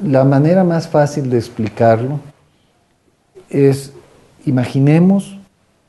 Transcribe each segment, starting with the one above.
La manera más fácil de explicarlo es, imaginemos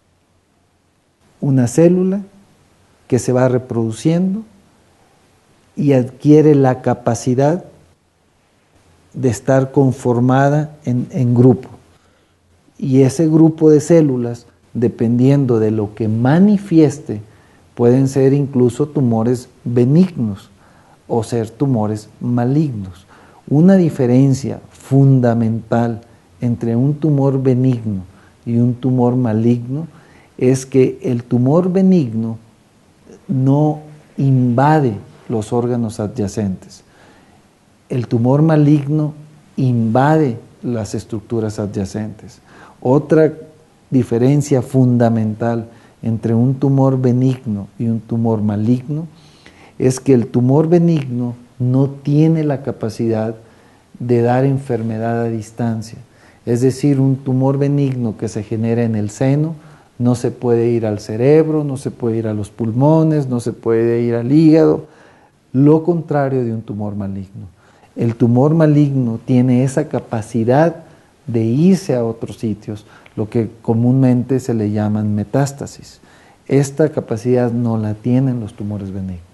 una célula que se va reproduciendo y adquiere la capacidad de estar conformada en grupo. Y ese grupo de células, dependiendo de lo que manifieste, pueden ser incluso tumores benignos o ser tumores malignos. Una diferencia fundamental entre un tumor benigno y un tumor maligno es que el tumor benigno no invade los órganos adyacentes. El tumor maligno invade las estructuras adyacentes. Otra diferencia fundamental entre un tumor benigno y un tumor maligno es que el tumor benigno no tiene la capacidad de dar enfermedad a distancia. Es decir, un tumor benigno que se genera en el seno no se puede ir al cerebro, no se puede ir a los pulmones, no se puede ir al hígado, lo contrario de un tumor maligno. El tumor maligno tiene esa capacidad de irse a otros sitios, lo que comúnmente se le llaman metástasis. Esta capacidad no la tienen los tumores benignos.